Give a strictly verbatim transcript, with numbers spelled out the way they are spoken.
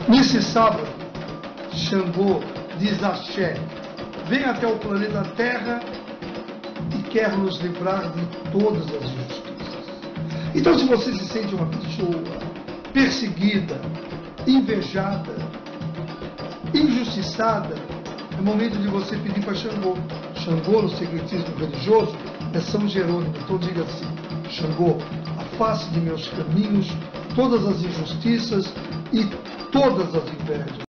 Nesse sábado, Xangô diz axé, vem até o planeta Terra e quer nos livrar de todas as injustiças. Então, se você se sente uma pessoa perseguida, invejada, injustiçada, é momento de você pedir para Xangô. Xangô, no secretismo religioso, é São Jerônimo. Então diga assim: Xangô, afaste de meus caminhos todas as injustiças e todas as invejas.